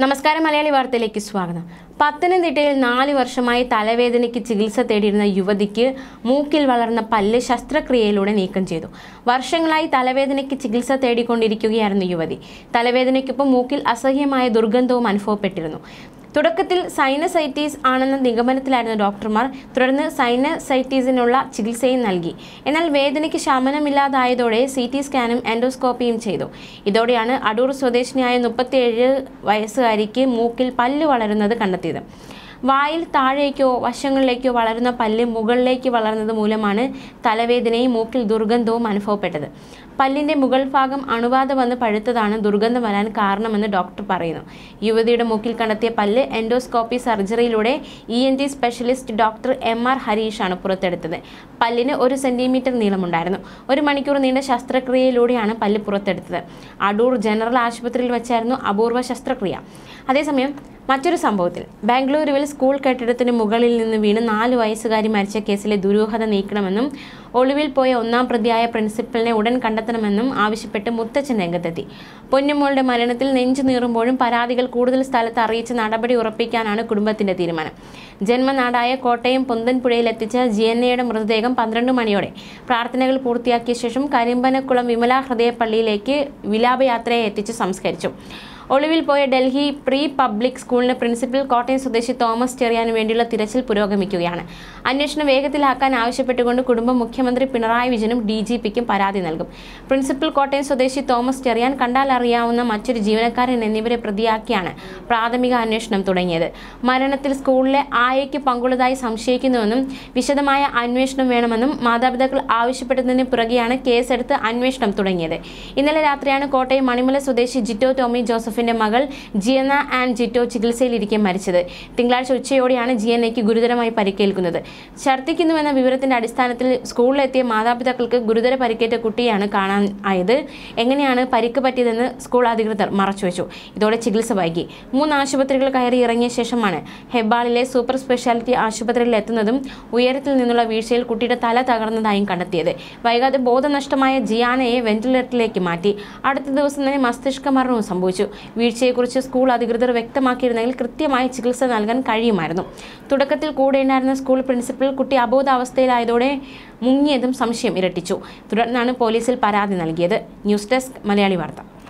നമസ്കാരം മലയാളി വാർത്തയിലേക്ക് സ്വാഗതം. പത്തനംതിട്ടയിൽ 4 വർഷമായി തലവേദനയ്ക്ക് ചികിത്സ തേടിയിരുന്ന യുവതിക്ക് മൂക്കിൽ വളർന്ന പല്ല് ശസ്ത്രക്രിയയിലൂടെ നീക്കം ചെയ്തു. വർഷങ്ങളായി തലവേദനയ്ക്ക് ചികിത്സ തേടിക്കൊണ്ടിരിക്കുകയായിരുന്നു യുവതി. തലവേദനയ്ക്കൊപ്പം മൂക്കിൽ അസഹ്യമായ ദുർഗന്ധവും അനുഭവപ്പെട്ടിരുന്നു. തുടക്കത്തിൽ സൈനസൈറ്റീസ് ആണെന്ന നിഗമനത്തിലായിരുന്നു ഡോക്ടർമാർ. തുടർന്ന് സൈനസൈറ്റീസിനുള്ള ചികിത്സയും നൽകി. എന്നാൽ വേദനയ്ക്ക് ശമനമില്ലാതായതോടെ CT സ്കാനും എൻഡോസ്കോപ്പിയും ചെയ്തു. ഇതോടെയാണ് അടൂർ സ്വദേശിനിയായ 37 വയസ്സുകാരിക്ക് മൂക്കിൽ പല്ല് വളരുന്നത് കണ്ടെത്തിയത്. വായിൽ താഴേക്കോ വശങ്ങളിലേക്കോ വളരുന്ന പല്ല് മുകളിലേക്ക് വളർന്നത് മൂലമാണ് തലവേദനയും മൂക്കിൽ ദുർഗന്ധവും അനുഭവപ്പെട്ടത്. പല്ലിന്റെ മുകൾ ഭാഗം അണുബാധ വന്ന് പഴുത്തതാണ് ദുർഗന്ധം വരാൻ കാരണമെന്ന് ഡോക്ടർ പറയുന്നു. യുവതിയുടെ മൂക്കിൽ കണ്ടെത്തിയ പല്ല് എൻഡോസ്കോപ്പി സർജറിയിലൂടെ ENT സ്പെഷ്യലിസ്റ്റ് ഡോക്ടർ MR ഹരീഷാണ് പുറത്തെടുത്തത്. പല്ലിന് 1 സെന്റിമീറ്റർ നീളമുണ്ടായിരുന്നു. 1 മണിക്കൂർ നീണ്ട ശസ്ത്രക്രിയയിലൂടെയാണ് പല്ല് പുറത്തെടുത്തത്. അടൂർ ജനറൽ ആശുപത്രിയിൽ വെച്ചായിരുന്നു അപൂർവ ശസ്ത്രക്രിയ. അതേസമയം മറ്റൊരു സംഭവത്തിൽ ബാംഗ്ലൂരുവിൽ സ്കൂൾ കെട്ടിടത്തിന് മുകളിൽ നിന്ന് വീണ് 4 വയസ്സുകാരി മരിച്ച കേസിലെ ദുരൂഹത നീക്കണമെന്നും ഒളിവിൽ പോയ 1-ാം പ്രതിയായ പ്രിൻസിപ്പലിനെ ഉടൻ കണ്ടെത്തണമെന്നും ആവശ്യപ്പെട്ട് മുത്തച്ഛൻ രംഗത്തെത്തി. പൊന്നുമോളുടെ മരണത്തിൽ നെഞ്ചു നീറുമ്പോഴും പരാതികൾ കൂടുതൽ സ്ഥലത്ത് അറിയിച്ച് നടപടി ഉറപ്പിക്കാനാണ് കുടുംബത്തിന്റെ തീരുമാനം. ജന്മനാടായ കോട്ടയം പൊന്തൻപുഴയിലെത്തിച്ച GNAയുടെ മൃതദേഹം 12 മണിയോടെ പ്രാർത്ഥനകൾ പൂർത്തിയാക്കിയ ശേഷം കരിമ്പനക്കുളം വിമല ഹൃദയപ്പള്ളിയിലേക്ക് വിലാപയാത്രയെ എത്തിച്ച് സംസ്കരിച്ചു. ഒളിവിൽ പോയ ഡൽഹി പ്രീ പബ്ലിക് സ്കൂളിന് പ്രിൻസിപ്പൽ കോട്ടയം സ്വദേശി തോമസ് ചെറിയാനു വേണ്ടിയുള്ള തിരച്ചിൽ പുരോഗമിക്കുകയാണ്. അന്വേഷണം വേഗത്തിലാക്കാൻ ആവശ്യപ്പെട്ടുകൊണ്ട് കുടുംബം മുഖ്യമന്ത്രി പിണറായി വിജയനും DGPക്കും പരാതി നൽകും. പ്രിൻസിപ്പൽ കോട്ടയം സ്വദേശി തോമസ് ചെറിയാൻ, കണ്ടാൽ അറിയാവുന്ന മറ്റൊരു ജീവനക്കാരൻ എന്നിവരെ പ്രതിയാക്കിയാണ് പ്രാഥമിക അന്വേഷണം തുടങ്ങിയത്. മരണത്തിൽ സ്കൂളിലെ ആയയ്ക്ക് പങ്കുള്ളതായി സംശയിക്കുന്നുവെന്നും വിശദമായ അന്വേഷണം വേണമെന്നും മാതാപിതാക്കൾ ആവശ്യപ്പെട്ടതിന് പുറകെയാണ് കേസെടുത്ത് അന്വേഷണം തുടങ്ങിയത്. ഇന്നലെ രാത്രിയാണ് കോട്ടയം മണിമല സ്വദേശി ജിറ്റോ ടോമി ജോസഫിന്റെ മകൾ ജിയന ആൻഡ് ജിറ്റോ ചികിത്സയിലിരിക്കെ മരിച്ചത്. തിങ്കളാഴ്ച ഉച്ചയോടെയാണ് ജിയനയ്ക്ക് ഗുരുതരമായി പരിക്കേൽക്കുന്നത്. ഛർദ്ദിക്കുന്നുവെന്ന വിവരത്തിന്റെ അടിസ്ഥാനത്തിൽ സ്കൂളിലെത്തിയ മാതാപിതാക്കൾക്ക് ഗുരുതര പരിക്കേറ്റ കുട്ടിയാണ് കാണാൻ ആയത്. എങ്ങനെയാണ് പരിക്ക് പറ്റിയതെന്ന് സ്കൂൾ അധികൃതർ മറച്ചുവെച്ചു. ഇതോടെ ചികിത്സ വൈകി. 3 ആശുപത്രികൾ കയറി ഇറങ്ങിയ ശേഷമാണ് ഹെബ്ബാളിലെ സൂപ്പർ സ്പെഷ്യാലിറ്റി ആശുപത്രിയിൽ എത്തുന്നതും ഉയരത്തിൽ നിന്നുള്ള വീഴ്ചയിൽ കുട്ടിയുടെ തല തകർന്നതായും കണ്ടെത്തിയത്. വൈകാതെ ബോധനഷ്ടമായ ജിയാനയെ വെന്റിലേറ്ററിലേക്ക് മാറ്റി. അടുത്ത ദിവസം തന്നെ മസ്തിഷ്ക മരണവും സംഭവിച്ചു. വീഴ്ചയെക്കുറിച്ച് സ്കൂൾ അധികൃതർ വ്യക്തമാക്കിയിരുന്നെങ്കിൽ കൃത്യമായി ചികിത്സ നൽകാൻ കഴിയുമായിരുന്നു. തുടക്കത്തിൽ കൂടെയുണ്ടായിരുന്ന സ്കൂൾ പ്രിൻസിപ്പൽ കുട്ടി അബോധാവസ്ഥയിലായതോടെ മുങ്ങിയതും സംശയം ഇരട്ടിച്ചു. തുടർന്നാണ് പോലീസിൽ പരാതി നൽകിയത്. ന്യൂസ് ഡെസ്ക് മലയാളി വാർത്ത.